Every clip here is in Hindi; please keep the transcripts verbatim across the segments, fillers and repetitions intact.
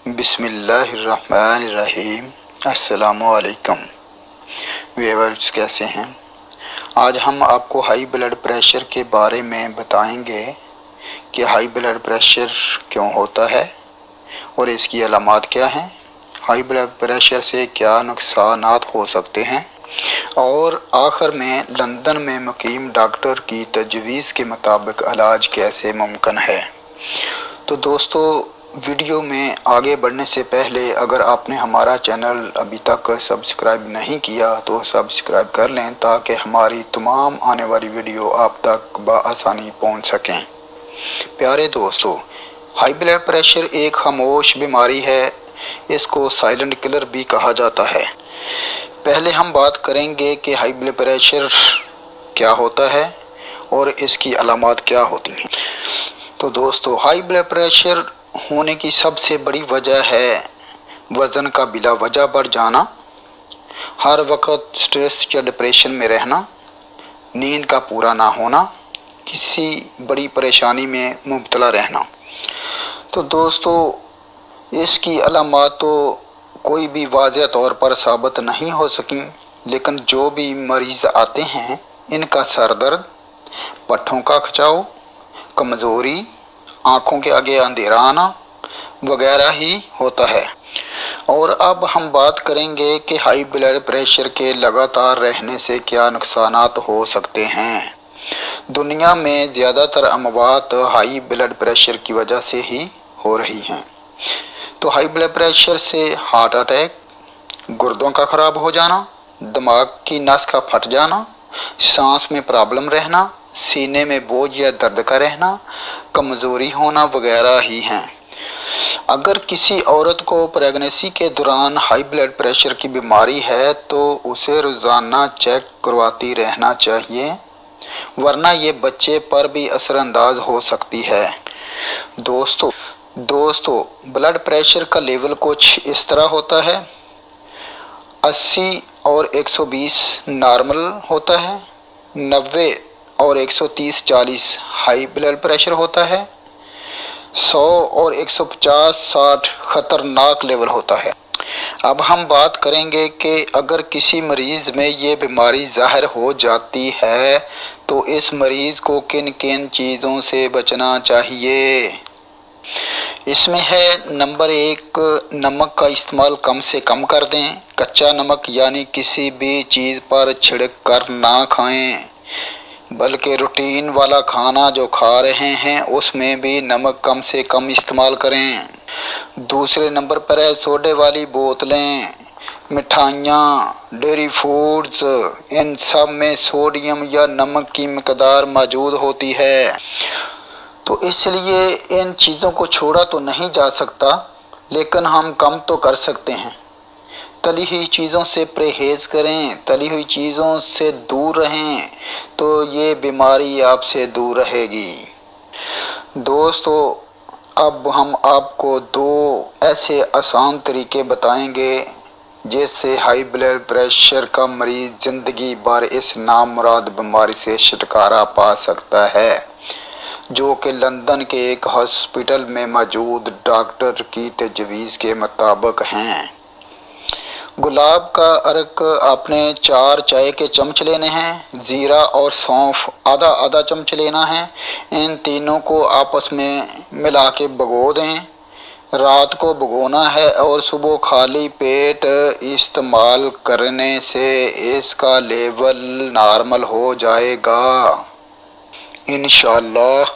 बिस्मिल्लाहिर्रहमानिर्रहीम। अस्सलामुअलैकुम व्यूअर्स, कैसे हैं? आज हम आपको हाई ब्लड प्रेशर के बारे में बताएंगे कि हाई ब्लड प्रेशर क्यों होता है और इसकी अलामात क्या हैं, हाई ब्लड प्रेशर से क्या नुकसानात हो सकते हैं और आखिर में लंदन में मुकीम डॉक्टर की तजवीज़ के मुताबिक इलाज कैसे मुमकिन है। तो दोस्तों, वीडियो में आगे बढ़ने से पहले अगर आपने हमारा चैनल अभी तक सब्सक्राइब नहीं किया तो सब्सक्राइब कर लें ताकि हमारी तमाम आने वाली वीडियो आप तक बआसानी पहुंच सकें। प्यारे दोस्तों, हाई ब्लड प्रेशर एक खामोश बीमारी है, इसको साइलेंट किलर भी कहा जाता है। पहले हम बात करेंगे कि हाई ब्लड प्रेशर क्या होता है और इसकी अलामात क्या होती हैं। तो दोस्तों, हाई ब्लड प्रेशर होने की सबसे बड़ी वजह है वज़न का बिला वजह बढ़ जाना, हर वक्त स्ट्रेस या डिप्रेशन में रहना, नींद का पूरा ना होना, किसी बड़ी परेशानी में मुब्तला रहना। तो दोस्तों, इसकी अलामात तो कोई भी वाज़ेह तौर पर साबित नहीं हो सकी, लेकिन जो भी मरीज़ आते हैं इनका सर दर्द, पट्ठों का खिंचाव, कमज़ोरी, आँखों के आगे अंधेरा आना वगैरह ही होता है। और अब हम बात करेंगे कि हाई ब्लड प्रेशर के लगातार रहने से क्या नुकसानात हो सकते हैं। दुनिया में ज़्यादातर अमवात हाई ब्लड प्रेशर की वजह से ही हो रही हैं। तो हाई ब्लड प्रेशर से हार्ट अटैक, गुर्दों का ख़राब हो जाना, दिमाग की नस का फट जाना, सांस में प्रॉब्लम रहना, सीने में बोझ या दर्द का रहना, कमज़ोरी होना वगैरह ही हैं। अगर किसी औरत को प्रेगनेंसी के दौरान हाई ब्लड प्रेशर की बीमारी है तो उसे रोज़ाना चेक करवाती रहना चाहिए, वरना ये बच्चे पर भी असरअंदाज हो सकती है। दोस्तों दोस्तों ब्लड प्रेशर का लेवल कुछ इस तरह होता है। अस्सी और एक सौ बीस नॉर्मल होता है, नब्बे और एक सौ तीस चालीस हाई ब्लड प्रेशर होता है, सौ और एक सौ पचास साठ ख़तरनाक लेवल होता है। अब हम बात करेंगे कि अगर किसी मरीज़ में ये बीमारी ज़ाहिर हो जाती है तो इस मरीज़ को किन किन चीज़ों से बचना चाहिए। इसमें है नंबर एक, नमक का इस्तेमाल कम से कम कर दें। कच्चा नमक यानी किसी भी चीज़ पर छिड़क कर ना खाएं, बल्कि रूटीन वाला खाना जो खा रहे हैं उसमें भी नमक कम से कम इस्तेमाल करें। दूसरे नंबर पर है सोडे वाली बोतलें, मिठाइयाँ, डेयरी फूड्स, इन सब में सोडियम या नमक की मिकदार मौजूद होती है। तो इसलिए इन चीज़ों को छोड़ा तो नहीं जा सकता, लेकिन हम कम तो कर सकते हैं। तली हुई चीज़ों से परहेज़ करें, तली हुई चीज़ों से दूर रहें तो ये बीमारी आपसे दूर रहेगी। दोस्तों, अब हम आपको दो ऐसे आसान तरीके बताएंगे जिससे हाई ब्लड प्रेशर का मरीज़ ज़िंदगी भर इस नामुराद बीमारी से छुटकारा पा सकता है, जो कि लंदन के एक हॉस्पिटल में मौजूद डॉक्टर की तजवीज़ के मुताबिक हैं। गुलाब का अर्क आपने चार चाय के चम्मच लेने हैं, ज़ीरा और सौंफ आधा आधा चम्मच लेना है। इन तीनों को आपस में मिला के भिगो दें। रात को भिगोना है और सुबह खाली पेट इस्तेमाल करने से इसका लेवल नॉर्मल हो जाएगा इंशाअल्लाह।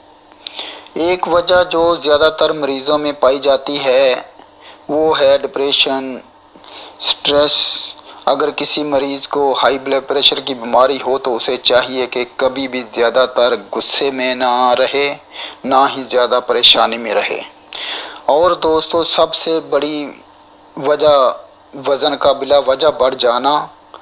एक वजह जो ज़्यादातर मरीज़ों में पाई जाती है वो है डिप्रेशन, स्ट्रेस। अगर किसी मरीज़ को हाई ब्लड प्रेशर की बीमारी हो तो उसे चाहिए कि कभी भी ज़्यादातर गुस्से में ना रहे, ना ही ज़्यादा परेशानी में रहे। और दोस्तों, सबसे बड़ी वजह वज़न का बिला वजह बढ़ जाना।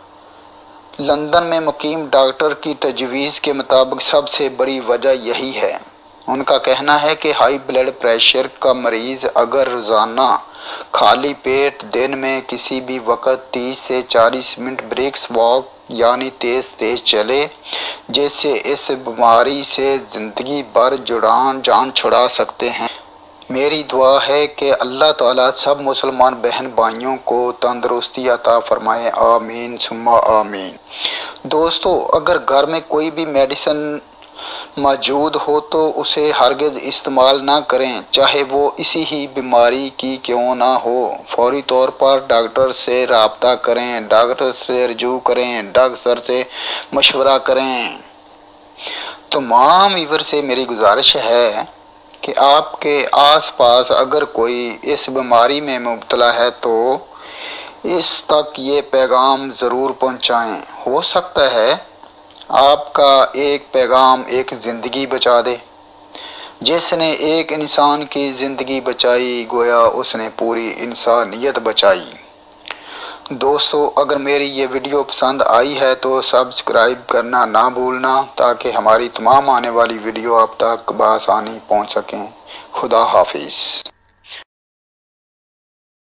लंदन में मुकीम डॉक्टर की तजवीज़ के मुताबिक सबसे बड़ी वजह यही है। उनका कहना है कि हाई ब्लड प्रेशर का मरीज़ अगर रोज़ाना खाली पेट दिन में किसी भी वक्त तीस से चालीस मिनट ब्रिस्क वॉक यानी तेज़ तेज़ चले, जिससे इस बीमारी से ज़िंदगी भर जुड़ान जान छुड़ा सकते हैं। मेरी दुआ है कि अल्लाह ताला सब मुसलमान बहन भाइयों को तंदुरुस्ती अता फरमाए, आमीन सुम्मा आमीन। दोस्तों, अगर घर में कोई भी मेडिसिन मौजूद हो तो उसे हरगिज़ इस्तेमाल ना करें, चाहे वो इसी ही बीमारी की क्यों ना हो। फौरी तौर पर डॉक्टर से रब्ता करें, डॉक्टर से रजू करें, डॉक्टर से मशवरा करें। तमाम व्यूअर से मेरी गुजारिश है कि आपके आसपास अगर कोई इस बीमारी में मुब्तला है तो इस तक ये पैगाम ज़रूर पहुंचाएं। हो सकता है आपका एक पैगाम एक ज़िंदगी बचा दे। जिसने एक इंसान की ज़िंदगी बचाई, गोया उसने पूरी इंसानियत बचाई। दोस्तों, अगर मेरी ये वीडियो पसंद आई है तो सब्सक्राइब करना ना भूलना, ताकि हमारी तमाम आने वाली वीडियो आप तक बआसानी पहुँच सकें। खुदा हाफिज़।